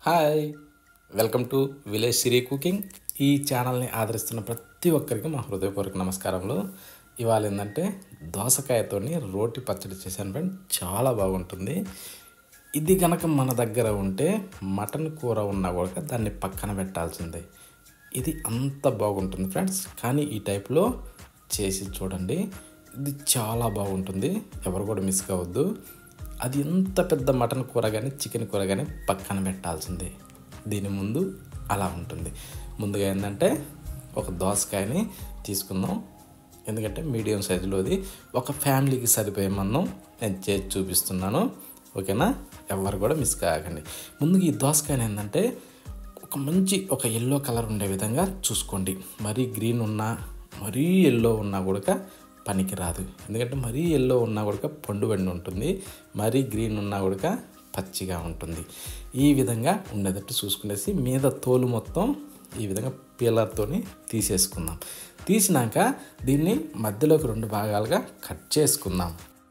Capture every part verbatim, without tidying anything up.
Hi welcome to village Siri cooking. ఈ ఛానల్ని ఆదరిస్తున్న ప్రతి ఒక్కరికి మా హృదయపూర్వక నమస్కారములు. ఇవాళ ఏంటంటే దోసకాయతో రోటి పచ్చడి చేశాను ఫ్రెండ్. చాలా బాగుంటుంది. ఇది కనుక మన దగ్గర ఉంటే మటన్ కూర ఉన్నా కూడా దాన్ని పక్కన పెట్టాల్సిందే. ఇది అంత బాగుంటుంది ఫ్రెండ్స్. కానీ ఈ టైప్లో చేసి చూడండి, ఇది చాలా బాగుంటుంది. ఎవరు కూడా మిస్ కావద్దు. అది ఎంత పెద్ద మటన్ కూర కానీ చికెన్ కూర కానీ పక్కన పెట్టాల్సిందే. దీని ముందు అలా ఉంటుంది. ముందుగా ఏంటంటే ఒక దోసకాయని తీసుకుందాం. ఎందుకంటే మీడియం సైజులోది ఒక ఫ్యామిలీకి సరిపోయే మందం నేను చేసి చూపిస్తున్నాను. ఓకేనా? ఎవరు కూడా మిస్ కాకండి. ముందుగా ఈ దోసకాయని ఏంటంటే ఒక మంచి ఒక ఎల్లో కలర్ ఉండే విధంగా చూసుకోండి. మరీ గ్రీన్ ఉన్నా మరీ ఎల్లో ఉన్నా కూడా పనికి రాదు. ఎందుకంటే మరీ ఎల్లో ఉన్నా కూడా పండు పండు ఉంటుంది, మరీ గ్రీన్ ఉన్నా కూడా పచ్చిగా ఉంటుంది. ఈ విధంగా ఉండేటట్టు చూసుకునేసి మీద తోలు మొత్తం ఈ విధంగా పీలర్తో తీసేసుకుందాం. తీసినాక దీన్ని మధ్యలోకి రెండు భాగాలుగా కట్ చేసుకుందాం.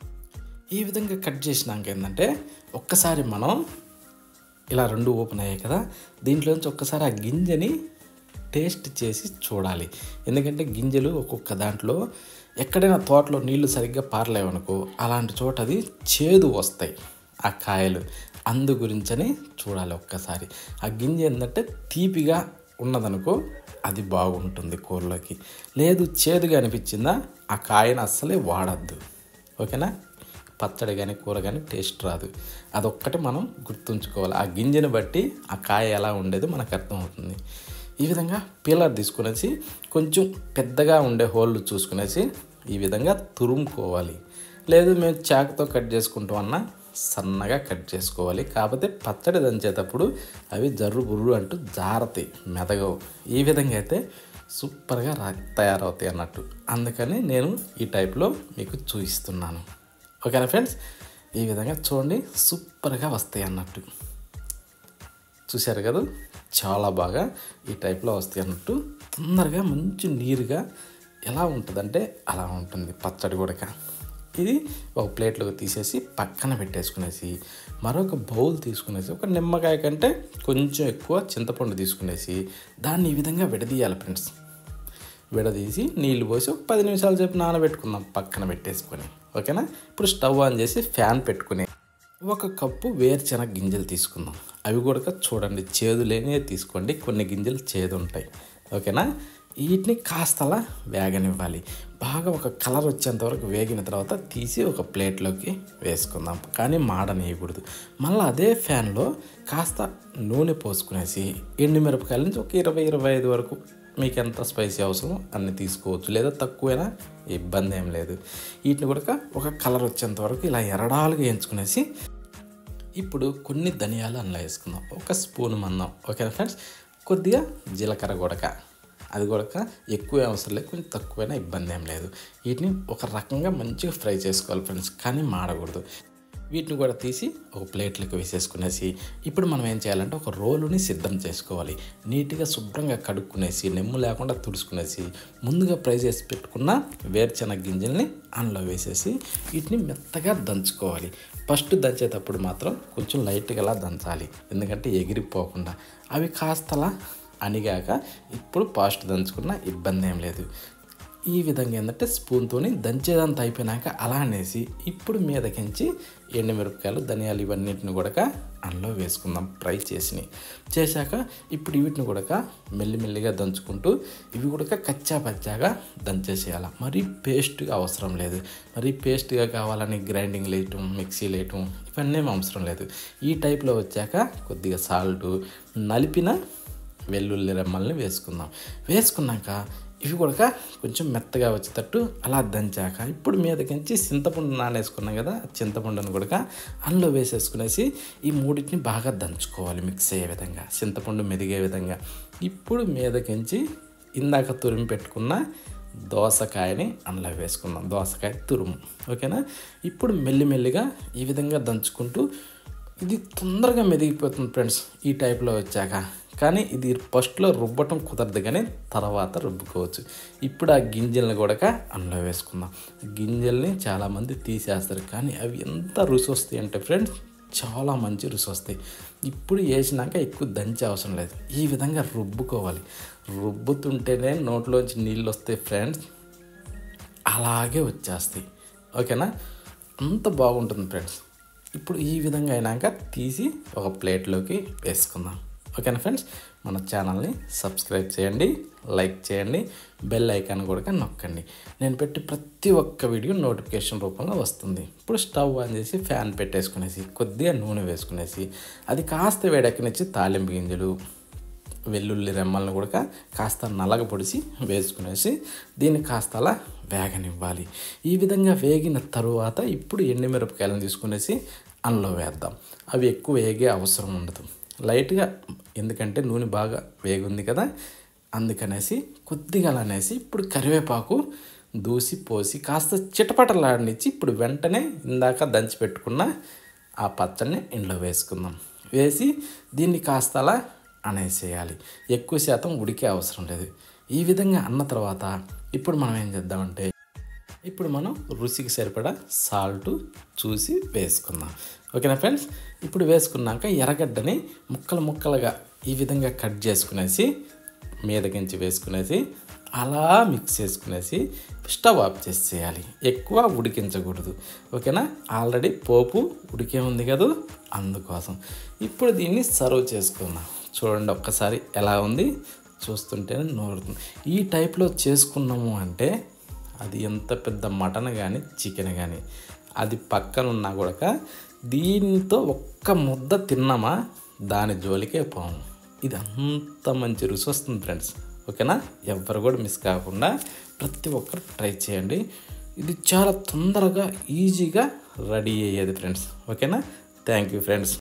ఈ విధంగా కట్ చేసినాక ఏంటంటే ఒక్కసారి మనం ఇలా రెండు ఓపెన్ అయ్యాయి కదా, దీంట్లోంచి ఒక్కసారి ఆ గింజని టేస్ట్ చేసి చూడాలి. ఎందుకంటే గింజలు ఒక్కొక్క దాంట్లో ఎక్కడైనా తోటలో నీళ్లు సరిగ్గా పారలేవనుకో అలాంటి చోట అది చేదు వస్తాయి ఆ కాయలు. అందు గురించని చూడాలి ఒక్కసారి. ఆ గింజ ఏంటంటే తీపిగా ఉన్నదనుకో అది బాగుంటుంది కూరలోకి. లేదు చేదుగా అనిపించిందా ఆ కాయను అస్సలే వాడద్దు. ఓకేనా? పచ్చడి కానీ కూర కానీ టేస్ట్ రాదు. అదొక్కటి మనం గుర్తుంచుకోవాలి. ఆ గింజను బట్టి ఆ కాయ ఎలా ఉండేది మనకు అర్థమవుతుంది. ఈ విధంగా పీలర్ తీసుకునేసి కొంచెం పెద్దగా ఉండే హోళ్ళు చూసుకునేసి ఈ విధంగా తురుముకోవాలి. లేదు మేము చాకుతో కట్ చేసుకుంటామన్నా సన్నగా కట్ చేసుకోవాలి. కాకపోతే పచ్చడి దంచేటప్పుడు అవి జర్రు బుర్రు అంటూ జారతాయి, మెదగవు. ఈ విధంగా అయితే సూపర్గా రా తయారవుతాయి అన్నట్టు. అందుకని నేను ఈ టైప్లో మీకు చూపిస్తున్నాను. ఓకేనా ఫ్రెండ్స్? ఈ విధంగా చూడండి, సూపర్గా వస్తాయి అన్నట్టు. చూశారు కదా, చాలా బాగా ఈ టైప్లో వస్తాయి అన్నట్టు. తొందరగా మంచి నీరుగా ఎలా ఉంటుందంటే అలా ఉంటుంది పచ్చడి కూడా. ఇది ఒక ప్లేట్లోకి తీసేసి పక్కన పెట్టేసుకునేసి మరొక బౌల్ తీసుకునేసి ఒక నిమ్మకాయ కంటే కొంచెం ఎక్కువ చింతపండు తీసుకునేసి దాన్ని ఈ విధంగా విడదీయాలి ఫ్రెండ్స్. విడదీసి నీళ్లు పోసి ఒక పది నిమిషాలు సేపు నానబెట్టుకుందాం పక్కన పెట్టేసుకొని. ఓకేనా? ఇప్పుడు స్టవ్ ఆన్ చేసి ఫ్యాన్ పెట్టుకుని ఒక కప్పు వేరుశెనగ గింజలు తీసుకుందాం. అవి కూడా చూడండి చేదు లేనివే తీసుకోండి, కొన్ని గింజలు చేదు ఉంటాయి. ఓకేనా? వీటిని కాస్తలా వేగనివ్వాలి. బాగా ఒక కలర్ వచ్చేంత వరకు వేగిన తర్వాత తీసి ఒక ప్లేట్లోకి వేసుకుందాం. కానీ మాడనేయకూడదు. మళ్ళీ అదే ఫ్యాన్లో కాస్త నూనె పోసుకునేసి ఎండుమిరపకాయల నుంచి ఒక ఇరవై ఇరవై ఐదు వరకు మీకు ఎంత స్పైసీ అవసరమో అన్ని తీసుకోవచ్చు. లేదా తక్కువైనా ఇబ్బంది ఏం లేదు. వీటిని కూడా ఒక కలర్ వచ్చేంత వరకు ఇలా ఎరడాలుగా వేయించుకునేసి ఇప్పుడు కొన్ని ధనియాలు అందులో వేసుకుందాం. ఒక స్పూన్ మందం. ఓకేనా ఫ్రెండ్స్? కొద్దిగా జీలకర్ర గొడక, అది కూడా ఎక్కువ అవసరం లేదు, కొంచెం తక్కువైనా ఇబ్బంది ఏం లేదు. వీటిని ఒక రకంగా మంచిగా ఫ్రై చేసుకోవాలి ఫ్రెండ్స్, కానీ మాడకూడదు. వీటిని కూడా తీసి ఒక ప్లేట్లోకి వేసేసుకునేసి ఇప్పుడు మనం ఏం చేయాలంటే ఒక రోలుని సిద్ధం చేసుకోవాలి. నీట్గా శుభ్రంగా కడుక్కునేసి నెమ్ము లేకుండా తుడుచుకునేసి ముందుగా ఫ్రై చేసి పెట్టుకున్న వేరుశెనగ గింజల్ని అందులో వేసేసి వీటిని మెత్తగా దంచుకోవాలి. ఫస్ట్ దంచేటప్పుడు మాత్రం కొంచెం లైట్గా అలా దంచాలి, ఎందుకంటే ఎగిరిపోకుండా. అవి కాస్తలా అనిగాక ఇప్పుడు ఫాస్ట్ దంచుకున్న ఇబ్బంది ఏం లేదు. ఈ విధంగా ఏంటంటే స్పూన్తో దంచేదంతా అయిపోయినాక అలా అనేసి ఇప్పుడు మీదకించి ఎండుమిరపకాయలు ధనియాలు ఇవన్నిటిని కూడా అందులో వేసుకుందాం. ఫ్రై చేసి చేశాక ఇప్పుడు వీటిని కూడా మెల్లిమెల్లిగా దంచుకుంటూ ఇవి కూడా కచ్చా పచ్చాగా దంచేసేయాలి. మరీ పేస్ట్గా అవసరం లేదు. మరీ పేస్ట్గా కావాలని గ్రైండింగ్ వేయటం, మిక్సీ వేయటం ఇవన్నీ అవసరం లేదు. ఈ టైప్లో వచ్చాక కొద్దిగా సాల్టు, నలిపిన వెల్లుల్లి రెమ్మల్ని వేసుకుందాం. వేసుకున్నాక ఇవి కూడా కొంచెం మెత్తగా వచ్చేటట్టు అలా దంచాక ఇప్పుడు మీదకించి చింతపండు నానేసుకున్నాం కదా, చింతపండును కూడా అందులో వేసేసుకునేసి ఈ మూడింటిని బాగా దంచుకోవాలి మిక్స్ అయ్యే విధంగా, చింతపండు మెదిగే విధంగా. ఇప్పుడు మీదకించి ఇందాక తురిమి పెట్టుకున్న దోసకాయని అందులో వేసుకుందాం. దోసకాయ తురుము. ఓకేనా? ఇప్పుడు మెల్లిమెల్లిగా ఈ విధంగా దంచుకుంటూ ఇది తొందరగా మెదిగిపోతుంది ఫ్రెండ్స్ ఈ టైప్లో వచ్చాక. కానీ ఇది ఫస్ట్లో రుబ్బటం కుదరదు, కానీ తర్వాత రుబ్బుకోవచ్చు. ఇప్పుడు ఆ గింజల్ని కూడా అందులో వేసుకుందాం. గింజల్ని చాలామంది తీసేస్తారు, కానీ అవి ఎంత రుచి వస్తాయి అంటే ఫ్రెండ్స్ చాలా మంచి రుచి వస్తాయి. ఇప్పుడు వేసినాక ఎక్కువ దంచే అవసరం లేదు, ఈ విధంగా రుబ్బుకోవాలి. రుబ్బుతుంటేనే నోట్లోంచి నీళ్ళు వస్తాయి ఫ్రెండ్స్, అలాగే వచ్చేస్తాయి. ఓకేనా, అంత బాగుంటుంది ఫ్రెండ్స్. ఇప్పుడు ఈ విధంగా అయినాక తీసి ఒక ప్లేట్లోకి వేసుకుందాం. ఓకేనా ఫ్రెండ్స్, మన ఛానల్ని సబ్స్క్రైబ్ చేయండి, లైక్ చేయండి, బెల్ ఐకాన్ కూడా నొక్కండి. నేను పెట్టి ప్రతి ఒక్క వీడియో నోటిఫికేషన్ రూపంలో వస్తుంది. ఇప్పుడు స్టవ్ ఆన్ చేసి ఫ్యాన్ పెట్టేసుకునేసి కొద్దిగా నూనె వేసుకునేసి అది కాస్త వేడెక్కనిచ్చి తాలింపు గింజలు, వెల్లుల్లి రెమ్మలను కూడా కాస్త నలగ పొడిచి వేసుకునేసి దీన్ని కాస్త అలా వేగనివ్వాలి. ఈ విధంగా వేగిన తరువాత ఇప్పుడు ఎండుమిరపకాయలను తీసుకునేసి అందులో వేద్దాం. అవి ఎక్కువ వేగే అవసరం ఉండదు, లైట్గా, ఎందుకంటే నూనె బాగా వేగుంది కదా, అందుకనేసి కొద్దిగా అలానేసి ఇప్పుడు కరివేపాకు దూసి పోసి కాస్త చిటపటలాడనిచ్చి ఇప్పుడు వెంటనే ఇందాక దంచి పెట్టుకున్న ఆ పచ్చడిని ఇంట్లో వేసుకుందాం. వేసి దీన్ని కాస్త అలా అనేసేయాలి, ఎక్కువ శాతం ఉడికే అవసరం లేదు. ఈ విధంగా అన్న తర్వాత ఇప్పుడు మనం ఏం చేద్దామంటే ఇప్పుడు మనం రుచికి సరిపడా సాల్ట్ చూసి వేసుకుందాం. ఓకేనా ఫ్రెండ్స్, ఇప్పుడు వేసుకున్నాక ఎర్రగడ్డని ముక్కలు ముక్కలుగా ఈ విధంగా కట్ చేసుకునేసి మీదకించి వేసుకునేసి అలా మిక్స్ చేసుకునేసి స్టవ్ ఆఫ్ చేసేయాలి. ఎక్కువ ఉడికించకూడదు. ఓకేనా, ఆల్రెడీ పోపు ఉడికే ఉంది కదా, అందుకోసం ఇప్పుడు దీన్ని సర్వ్ చేసుకుందాం. చూడండి ఒక్కసారి ఎలా ఉంది, చూస్తుంటేనే నోరుతుంది. ఈ టైప్లో చేసుకున్నాము అంటే అది ఎంత పెద్ద మటన్ కానీ చికెన్ కానీ అది పక్కన ఉన్నా కూడా దీంతో ఒక్క ముద్ద తిన్నామా దాని జోలికే పోము. ఇది అంత మంచి రుచి వస్తుంది ఫ్రెండ్స్. ఓకేనా, ఎవ్వరు కూడా మిస్ కాకుండా ప్రతి ఒక్కరు ట్రై చేయండి. ఇది చాలా తొందరగా ఈజీగా రెడీ అయ్యేది ఫ్రెండ్స్. ఓకేనా, థ్యాంక్ యూ ఫ్రెండ్స్.